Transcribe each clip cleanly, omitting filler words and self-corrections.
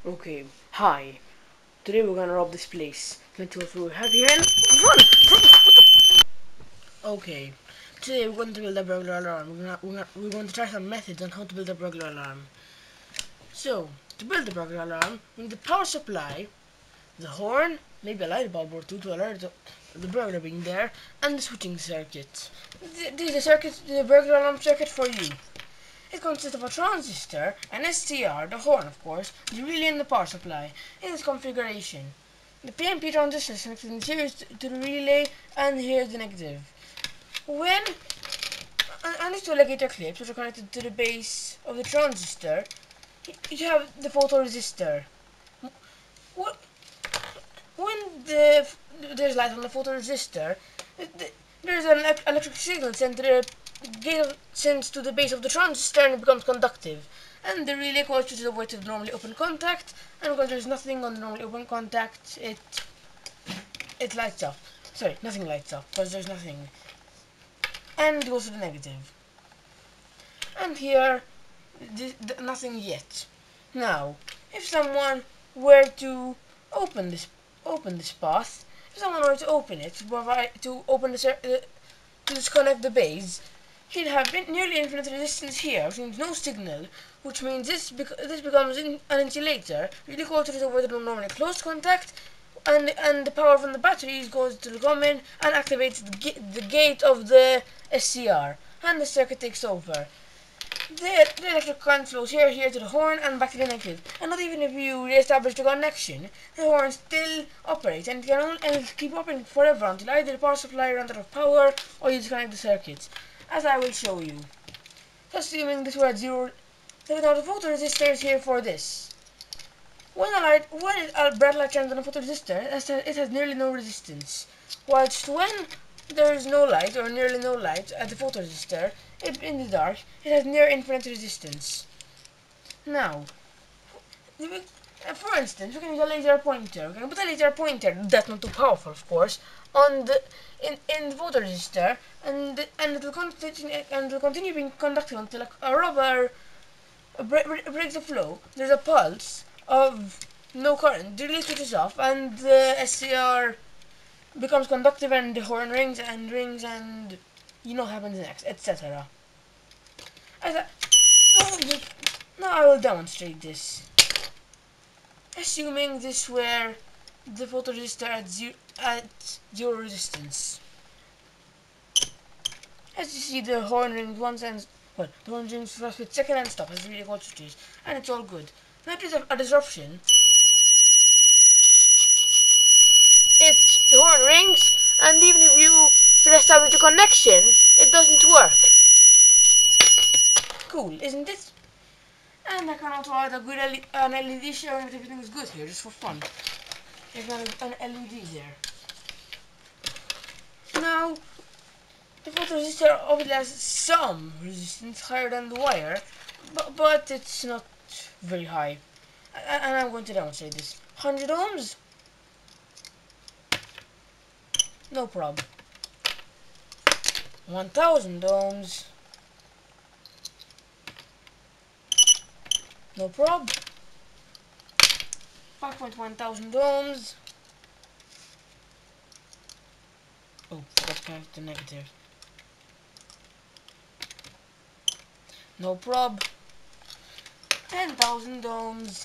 Okay, hi. Today we're gonna rob this place. Let's go through. Have you run? Okay. Today we're going to build a burglar alarm. We're going to try some methods on how to build a burglar alarm. So, to build the burglar alarm, we need the power supply, the horn, maybe a light bulb or two to alert the burglar being there, and the switching circuit. This is the burglar alarm circuit for you. It consists of a transistor, an SCR, the horn of course, the relay and the power supply. In this configuration, the PNP transistor is connected in series to the relay, and here's the negative. When and these two alligator clips, which are connected to the base of the transistor, you have the photoresistor. When there's light on the photoresistor, there's an electric signal sent to the base of the transistor and it becomes conductive. And the relay switches over to the normally open contact, and because there's nothing on the normally open contact, it lights up. Sorry, nothing lights up because there's nothing. And it goes to the negative. And here, nothing yet. Now, if someone were to open this path, if someone were to open it to disconnect the base, he'd have nearly infinite resistance here, which means no signal, which means this becomes an insulator. Really closes over the normally closed contact, and the power from the batteries goes to the common and activates the gate of the SCR, and the circuit takes over. The electric current flows here to the horn and back to the negative. And not even if you re-establish the connection, the horn still operates and it can keep operating forever until either the power supply runs out of power or you disconnect the circuits, as I will show you. Assuming this were at zero, now the photoresistor is here for this. When a bright light shines on a photoresistor, it has nearly no resistance, whilst when there is no light or nearly no light at the photoresistor, in the dark, it has near infinite resistance. Now, for instance, we can use a laser pointer. We can put a laser pointer, that's not too powerful, of course, on the in the photoresistor, and it will continue being conductive until a rubber breaks the flow. There's a pulse of no current. The relay switches off, and the SCR becomes conductive, and the horn rings, and you know what happens next, etc. Now I will demonstrate this. Assuming this were the photoresistor at zero resistance. As you see, the horn rings once and the horn rings for a split second and stop as the relay code switches, and it's all good. Now if there's a disruption, the horn rings, and even if you re-establish the connection, it doesn't work. Cool, isn't it? And I can also add an LED showing that everything is good here, just for fun. There's an LED there. Now, the photoresistor obviously has some resistance higher than the wire, but it's not very high. And I'm going to demonstrate this. 100 ohms? No problem. 1000 ohms? No problem. 5.1 thousand ohms. Oh, forgot to connect the negative. No prob. 10,000 ohms.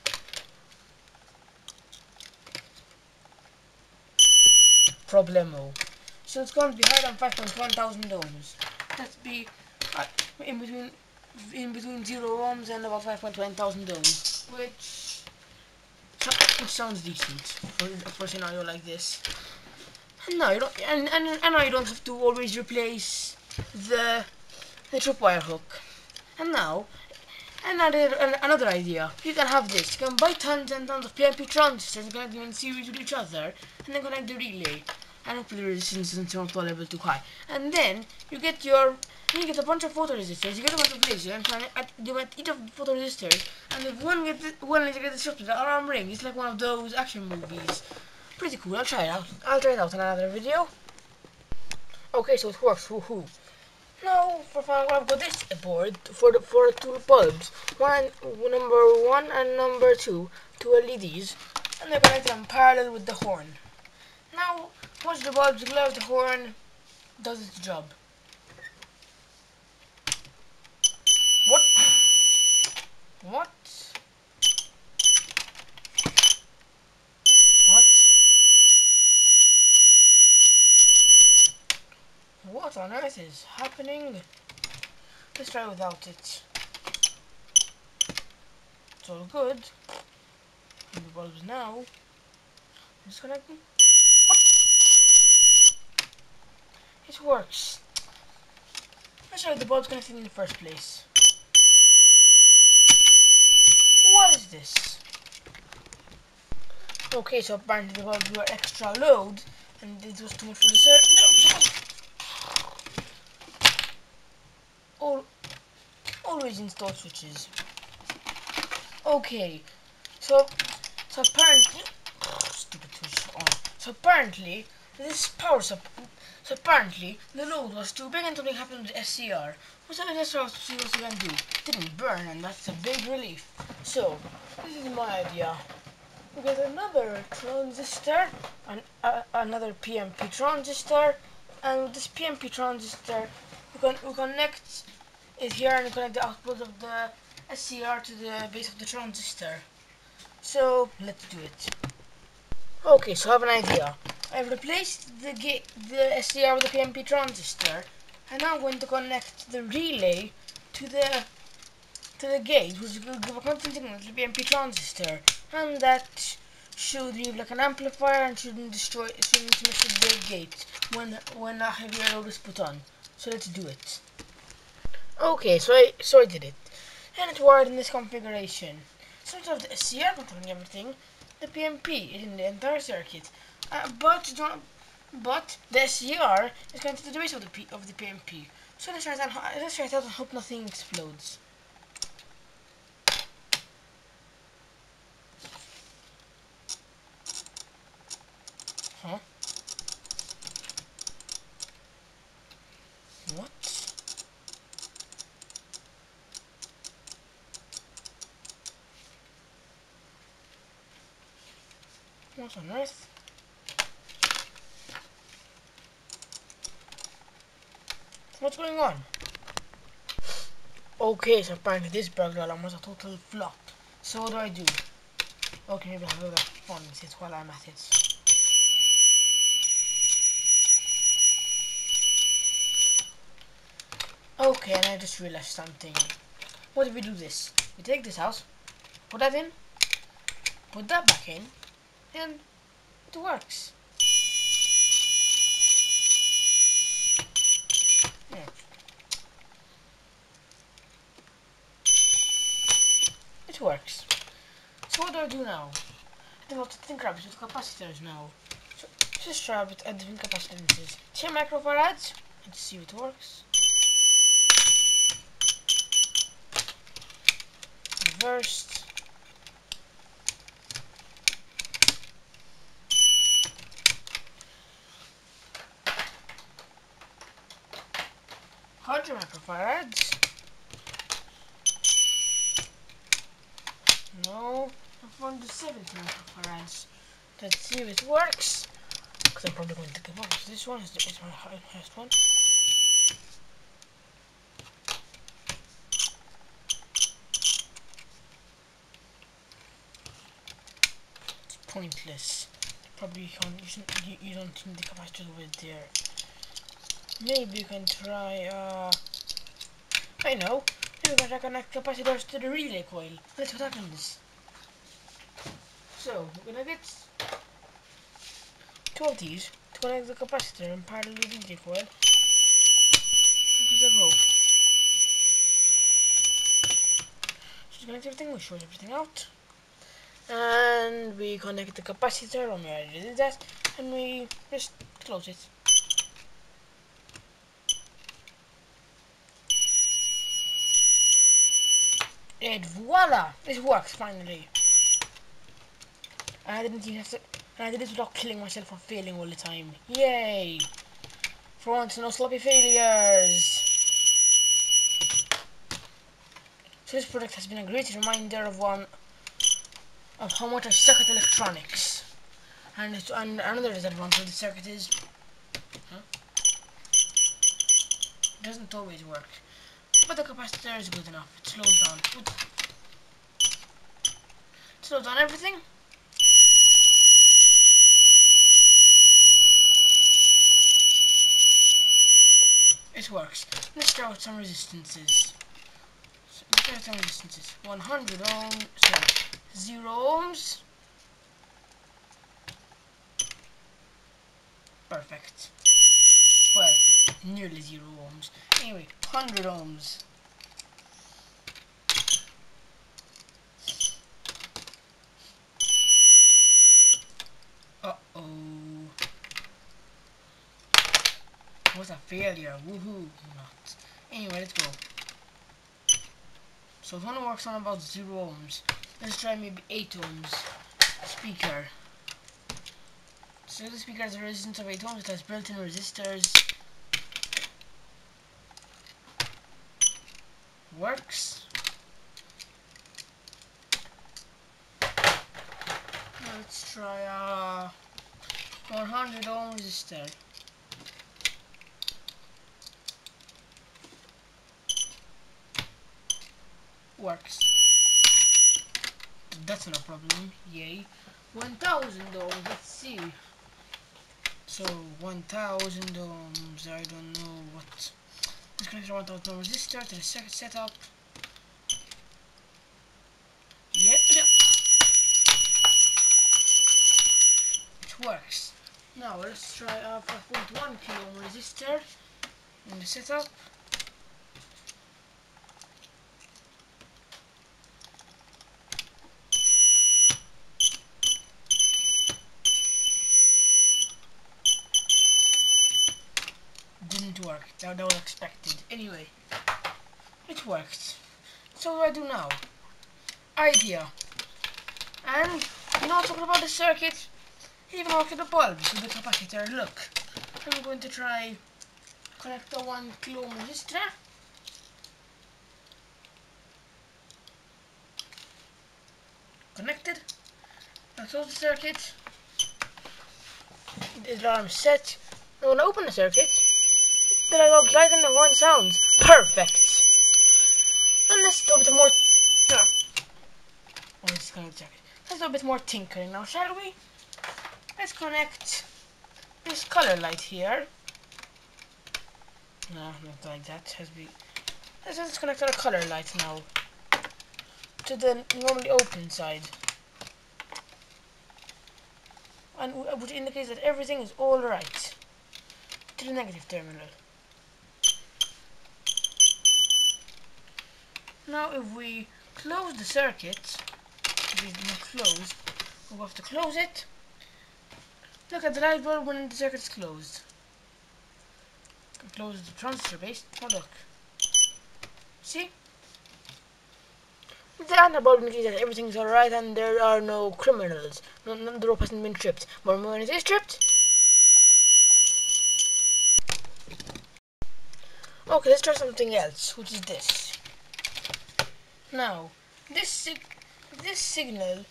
Problemo. So it's going to be higher than 5.1 thousand ohms. Let's be in between 0 ohms and about 5.1 thousand ohms, which sounds decent for a scenario like this. And now you don't now you don't have to always replace the tripwire hook. And now another idea. You can have this. You can buy tons and tons of PNP transistors and connect them in series with each other, and then connect the relay. And hopefully the resistance isn't not a level too high. And then you get a bunch of photoresistors, you get a bunch of lasers, and you at each of the photoresistors, and if one laser gets disrupted, the alarm rings. It's like one of those action movies. Pretty cool. I'll try it out in another video. Okay, so it works. Woohoo! Now, for fun, I've got this board for the two bulbs. Number one and number two LEDs, and they're connected in parallel with the horn. Now, once the bulbs glow, the horn does its job. What? What? What? What on earth is happening? Let's try without it. It's all good. And the bulbs now. Disconnecting. What? It works. Let's try the bulbs connected in the first place. What is this? Okay, so apparently the bulbs were extra load, and it was too much for the circuit. Always install switches. Okay, so apparently, stupid switch on. So apparently, this power supply. So apparently, the load was too big and something happened with the SCR. So I just have to see what we can do. It didn't burn, and that's a big relief. So this is my idea. We get another transistor, and another PNP transistor, and with this PNP transistor, we connect it here and connect the output of the SCR to the base of the transistor. So let's do it. Okay, so I have an idea. I've replaced the SCR with the PNP transistor, and now I'm going to connect the relay to the gate, which will give a constant signal to the PNP transistor, and that should leave like an amplifier and shouldn't smash the gate when a heavier load is put on. So let's do it. Okay, so I did it, and it worked in this configuration. So instead of the SCR controlling everything, the PNP is in the entire circuit. But the SCR is connected to the base of the PNP. So let's try it out and hope nothing explodes. Huh? What? What on earth? What's going on? Okay, so apparently this burglar alarm was a total flop. So what do I do? Okay, maybe I'll have fun while I'm at it. Okay, and I just realized something. What if we do this? We take this out, put that in, put that back in, and it works. Yeah. It works. So what do I do now? I have to think rabbits with capacitors now. So just try it at different capacitances. 10 microfarads. Let's see if it works. Reversed. Hundred microfarads. No, I've gone to 70 microfarads. Let's see if it works. Because I'm probably going to give up. This one is my highest one. It's pointless. Probably you don't need the capacitor over there. Maybe you can try. I know. Maybe we can connect capacitors to the relay coil. Let's see what happens. So we're gonna get two of these to connect the capacitor in parallel with the relay coil. And give it a go. So connect everything. We short everything out, and we connect the capacitor when we already did that, and we just close it. And voila! It works finally. And I didn't even have to. And I did this without killing myself for failing all the time. Yay! For once, no sloppy failures. So this project has been a great reminder of how much I suck at electronics. And another disadvantage of the circuit is it doesn't always work. But the capacitor is good enough. It slows down everything. It works. Let's try out some resistances. 100 ohms, sorry, 0 ohms. Perfect. Well, nearly 0 ohms. Anyway, 100 ohms. Uh-oh. What a failure. Woohoo. Not. Anyway, let's go. So it only works on about 0 ohms. Let's try maybe 8 ohms. Speaker. So the speaker has a resistance of 8 ohms. It has built-in resistors. Works. Now let's try a 100 ohm resistor. Works. That's no problem. Yay. 1000 ohms. Let's see. So 1000 ohms. I don't know what. Let's connect a 1000 ohm resistor to the circuit setup. Yep. It works. Now let's try a 5.1 kilo ohm resistor in the setup. Didn't work. That was expected. Anyway, it worked. So what do I do now? Idea. And you know, talking about the circuit, even worked the bulbs with the capacitor. Look, I'm going to try connect a 1 kilo ohm resistor. Connected. Now close the circuit. The alarm set. Now when I open the circuit, the light and the horn sounds. Perfect. And let's do a bit more. Let's do a bit more tinkering now, shall we? Let's connect this color light here. No, not like that. Let's connect our color light now to the normally open side, and which indicates that everything is all right. To the negative terminal. Now, if we close the circuit, if it's not closed, we'll have to close it. Look at the light bulb when the circuit is closed. Close the transistor base. Oh, look. See? The other bulb indicates that everything is alright and there are no criminals. The rope hasn't been tripped. But when it is tripped. Okay, let's try something else, which is this. Now, this signal,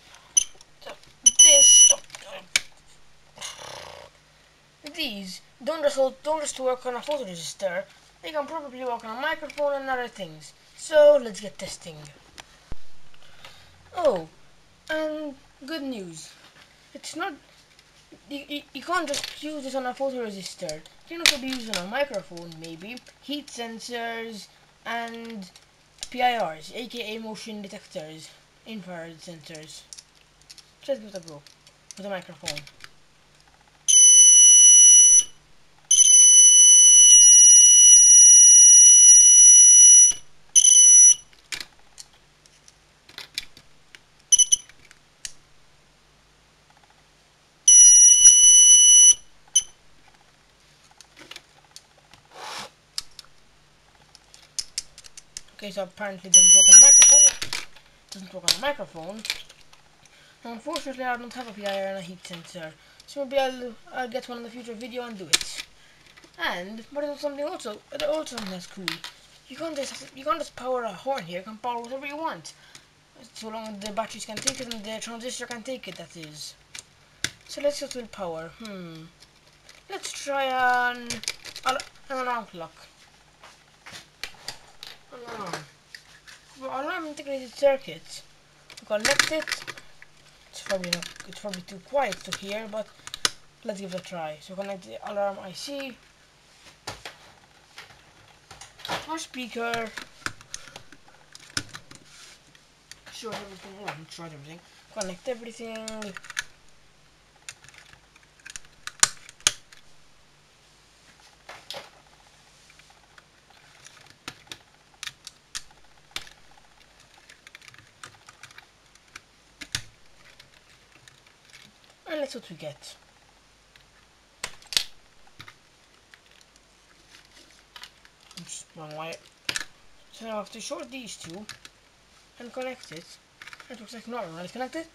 these don't just work on a photoresistor. They can probably work on a microphone and other things. So let's get testing. Oh, and good news. It's not. You can't just use this on a photoresistor. It can also be used on a microphone, maybe heat sensors and PIRs, aka motion detectors, infrared sensors. Let's give it a go with a microphone. Okay, so apparently it doesn't work on the microphone. Doesn't work on the microphone. Now, unfortunately, I don't have a PIR and a heat sensor, so maybe I'll get one in the future video and do it. But it's something also that's cool. you can't just power a horn here. You can power whatever you want, so long as the batteries can take it and the transistor can take it. That is. So let's just with power. Let's try an alarm clock. Alarm integrated circuit. Connect it. It's probably too quiet to hear, but let's give it a try. So connect the alarm IC. Our speaker. Short everything. Oh, not short everything. Connect everything. And that's what we get. Oops, wrong wire. So now I have to short these two and connect it. It looks like normal. Let's connect it.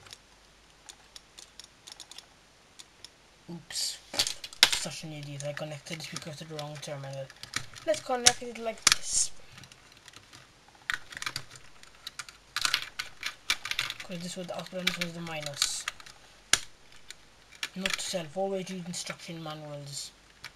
Oops. Such an idiot. I connected the speaker to the wrong terminal. Let's connect it like this. Because this was the output and this was the minus. Note to self, always read instruction manuals.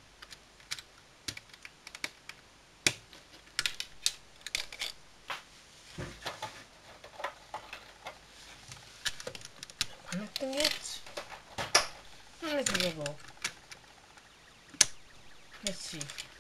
Connecting it. And letting it go. Let's see.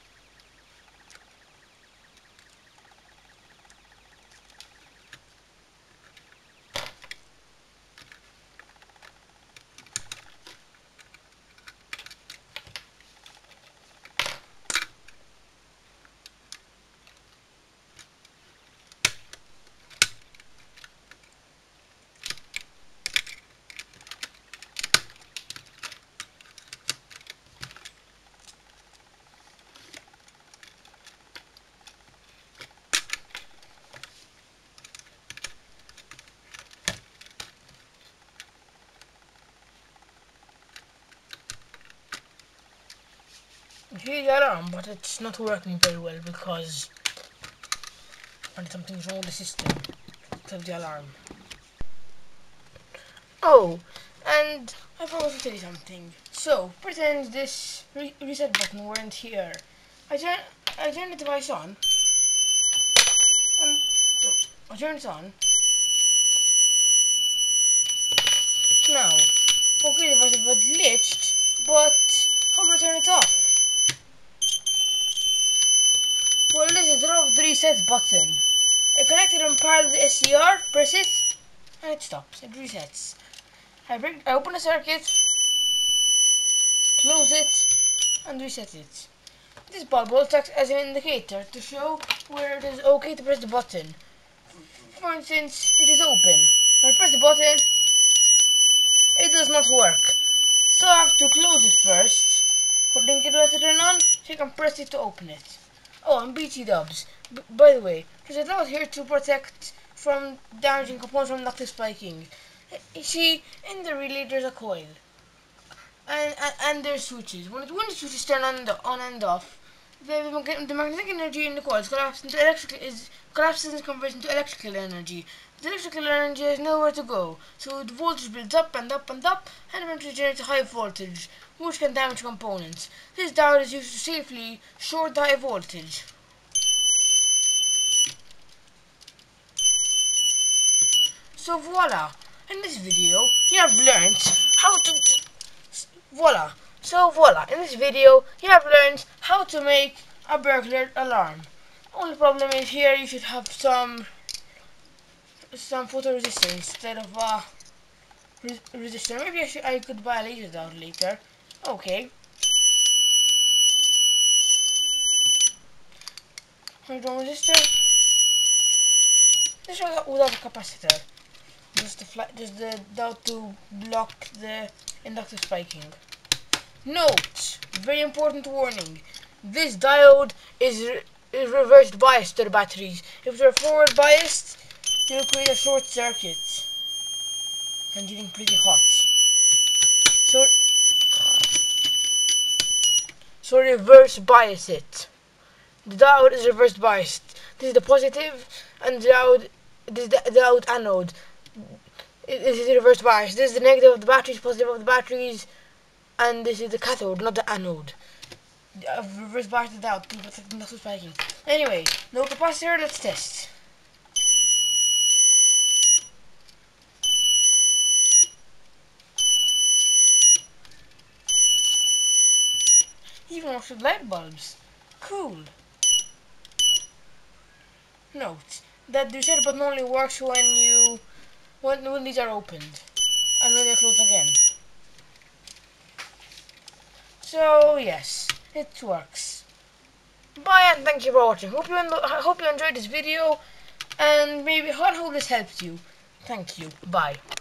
Here's the alarm, but it's not working very well because something's wrong with the system of the alarm. Oh, and I forgot to tell you something. So, pretend this reset button weren't here. I turn the device on, and so I turn it on. Now, okay, the device was glitched, but how do I turn it off? Well, this is the reset button. I connected in parallel to the SCR, press it, and it stops. It resets. I open the circuit, close it, and reset it. This bulb also acts as an indicator to show where it is okay to press the button. For instance, it is open. When I press the button, it does not work. So I have to close it first for the indicator to turn on, so you can press it to open it. Oh, and BT dubs. By the way, because I'm not here to protect from damaging components from inductive spiking. You see, in the relay there's a coil. And there's switches. When the switches turn on and off, the magnetic energy in the coils collapses and converts into electrical energy. The electrical energy has nowhere to go, so the voltage builds up and up and up, and eventually generates a high voltage, which can damage components. This diode is used to safely short the high voltage. So voila! In this video, you have learned how to... Voila! So voila! In this video, you have learned how to make a burglar alarm. Only problem is here you should have some photo resistance instead of resistor. Maybe I could buy a laser diode later. Okay. Hydro resistor. This one without a capacitor. Just the diode to block the inductive spiking. Note, very important warning. This diode is reversed biased to the batteries. If they're forward biased, you'll create a short circuit and getting pretty hot. So reverse bias it. The diode is reverse biased. This is the positive, and this is the out anode. This is the reverse bias. This is the negative of the batteries, positive of the batteries, and this is the cathode, not the anode. Reverse bias is out, but not so spiking. Anyway, no capacitor, let's test. Even works with light bulbs. Cool. Note that the reset button only works when these are opened and when they're closed again. So yes, it works. Bye and thank you for watching. I hope you enjoyed this video, and maybe I hope this helps you. Thank you. Bye.